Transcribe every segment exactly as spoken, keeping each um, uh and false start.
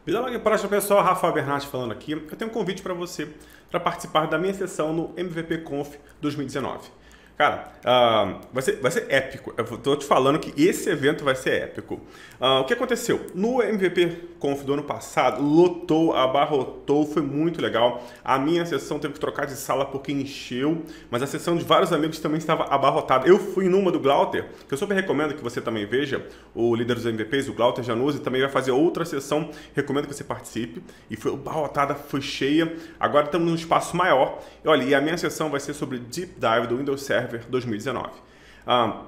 Vida longa e próspera, pessoal. Rafael Bernardi falando aqui. Eu tenho um convite para você para participar da minha sessão no M V P Conf dois mil e dezenove. Cara, uh, vai, ser, vai ser épico. Eu tô te falando que esse evento vai ser épico. Uh, o que aconteceu? No M V P Conf do ano passado, lotou, abarrotou, foi muito legal. A minha sessão teve que trocar de sala porque encheu, mas a sessão de vários amigos também estava abarrotada. Eu fui numa do Glauter, que eu super recomendo que você também veja, o líder dos M V Ps, o Glauter Januzzi, também vai fazer outra sessão, recomendo que você participe. E foi abarrotada, foi cheia. Agora estamos num espaço maior. E olha, e a minha sessão vai ser sobre Deep Dive do Windows Server dois mil e dezenove. Ah,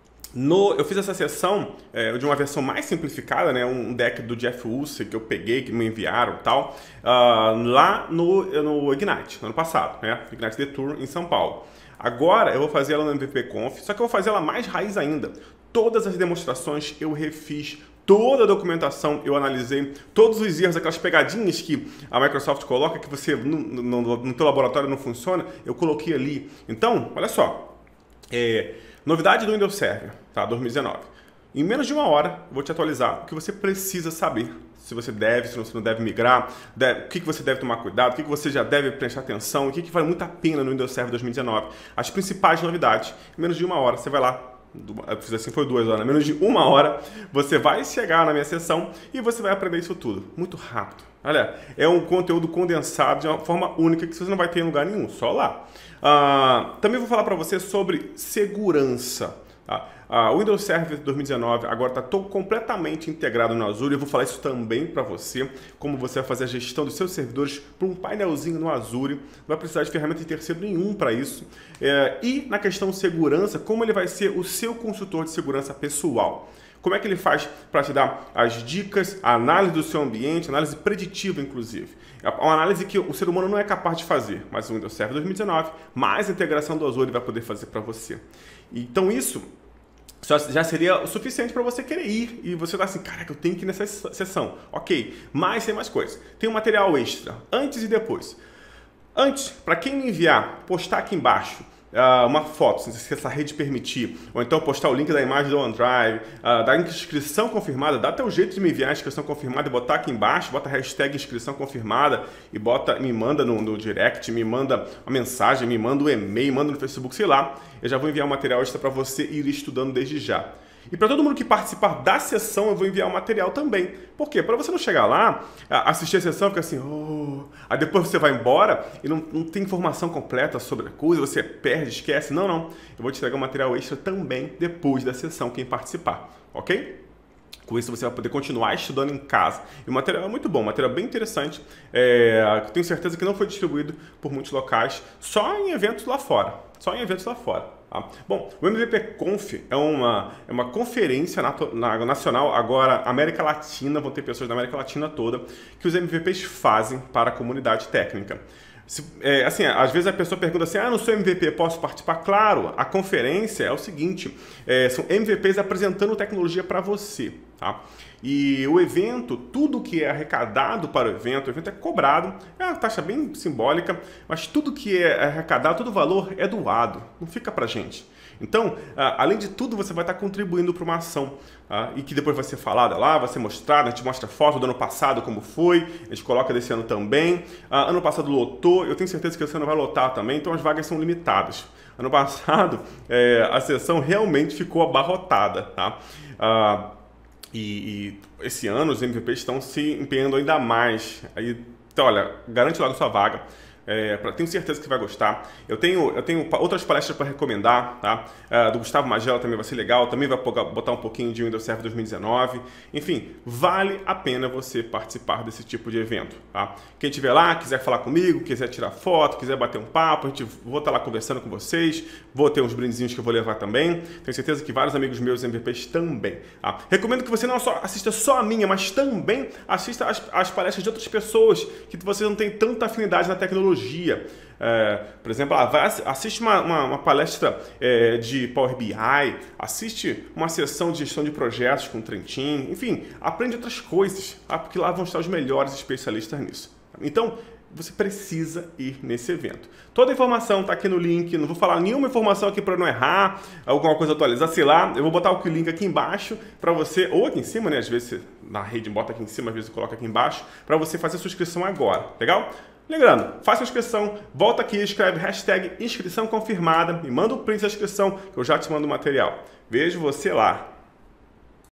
no, eu fiz essa sessão é, de uma versão mais simplificada, né, um deck do Jeff Ulse que eu peguei, que me enviaram e tal, ah, lá no, no Ignite, no ano passado, né, Ignite The Tour em São Paulo. Agora eu vou fazer ela no M V P Conf, só que eu vou fazer ela mais raiz ainda. Todas as demonstrações eu refiz, toda a documentação eu analisei, todos os erros, aquelas pegadinhas que a Microsoft coloca, que você no, no, no teu laboratório não funciona, eu coloquei ali. Então, olha só. É, novidade do Windows Server, tá? dois mil e dezenove. Em menos de uma hora, eu vou te atualizar o que você precisa saber. Se você deve, se você não deve migrar, deve, o que, que você deve tomar cuidado, o que, que você já deve prestar atenção, o que, que vale muito a pena no Windows Server dois mil e dezenove. As principais novidades. Em menos de uma hora, você vai lá. Eu fiz assim, foi duas horas. Em menos de uma hora, você vai chegar na minha sessão e você vai aprender isso tudo. Muito rápido. Olha, é um conteúdo condensado de uma forma única que você não vai ter em lugar nenhum, só lá. Uh, também vou falar para você sobre segurança. Tá? Uh, o Windows Server dois mil e dezenove agora está completamente integrado no Azure. Eu vou falar isso também para você, como você vai fazer a gestão dos seus servidores por um painelzinho no Azure. Não vai precisar de ferramenta de terceiro nenhum para isso. É, e na questão de segurança, como ele vai ser o seu consultor de segurança pessoal. Como é que ele faz para te dar as dicas, a análise do seu ambiente, análise preditiva, inclusive. É uma análise que o ser humano não é capaz de fazer, mas o Windows Server dois mil e dezenove, mais a integração do Azure, vai poder fazer para você. Então isso já seria o suficiente para você querer ir e você tá assim, caraca, eu tenho que ir nessa sessão. Ok, mas tem mais coisas. Tem um material extra, antes e depois. Antes, para quem me enviar, postar aqui embaixo, Uh, uma foto, se essa rede permitir, ou então postar o link da imagem do OneDrive, uh, da inscrição confirmada, dá até o jeito de me enviar a inscrição confirmada e botar aqui embaixo, bota a hashtag inscrição confirmada e bota, me manda no, no direct, me manda uma mensagem, me manda um e-mail, manda no Facebook, sei lá, eu já vou enviar um material extra para você ir estudando desde já. E para todo mundo que participar da sessão, eu vou enviar o material também. Por quê? Para você não chegar lá, assistir a sessão e ficar assim, oh... aí depois você vai embora e não, não tem informação completa sobre a coisa, você perde, esquece. Não, não. Eu vou te entregar o material extra também depois da sessão, quem participar, ok? Com isso você vai poder continuar estudando em casa. E o material é muito bom, um material bem interessante. É, tenho certeza que não foi distribuído por muitos locais, só em eventos lá fora. Só em eventos lá fora. Tá? Bom, o M V P Conf é uma, é uma conferência nacional, agora América Latina, vão ter pessoas da América Latina toda, que os M V Ps fazem para a comunidade técnica. Se, é, assim, às vezes a pessoa pergunta assim, ah, não sou M V P, posso participar? Claro, a conferência é o seguinte, é, são M V Ps apresentando tecnologia para você, tá? E o evento, tudo que é arrecadado para o evento, o evento é cobrado, é uma taxa bem simbólica, mas tudo que é arrecadado, todo o valor é doado, não fica pra gente. Então, além de tudo, você vai estar contribuindo para uma ação, tá? E que depois vai ser falada lá, vai ser mostrada, a gente mostra foto do ano passado como foi, a gente coloca desse ano também. Ah, ano passado lotou, eu tenho certeza que esse ano vai lotar também, então as vagas são limitadas. Ano passado, é, a sessão realmente ficou abarrotada, tá? Ah, e, e esse ano os M V Ps estão se empenhando ainda mais. Aí, então, olha, garante logo a sua vaga. É, pra, tenho certeza que vai gostar. Eu tenho, eu tenho outras palestras para recomendar, tá? É, do Gustavo Magela também vai ser legal, também vai botar um pouquinho de Windows Server dois mil e dezenove. Enfim, vale a pena você participar desse tipo de evento, tá? Quem estiver lá, quiser falar comigo, quiser tirar foto, quiser bater um papo, a gente vou estar lá conversando com vocês, vou ter uns brindezinhos que eu vou levar também. Tenho certeza que vários amigos meus M V Ps também, tá? Recomendo que você não só assista só a minha, mas também assista as, as palestras de outras pessoas que você não tem tanta afinidade na tecnologia. É, por exemplo, ah, vai, assiste uma, uma, uma palestra é, de Power B I, assiste uma sessão de gestão de projetos com o Trentin, enfim, aprende outras coisas, tá? Porque lá vão estar os melhores especialistas nisso. Então, você precisa ir nesse evento. Toda a informação está aqui no link, não vou falar nenhuma informação aqui para não errar, alguma coisa atualizar, sei lá, eu vou botar o link aqui embaixo para você, ou aqui em cima, né, às vezes você na rede, bota aqui em cima, às vezes coloca aqui embaixo, para você fazer a sua inscrição agora, legal? Lembrando, faça a inscrição, volta aqui, escreve hashtag inscrição confirmada, me manda o print da inscrição que eu já te mando o material. Vejo você lá.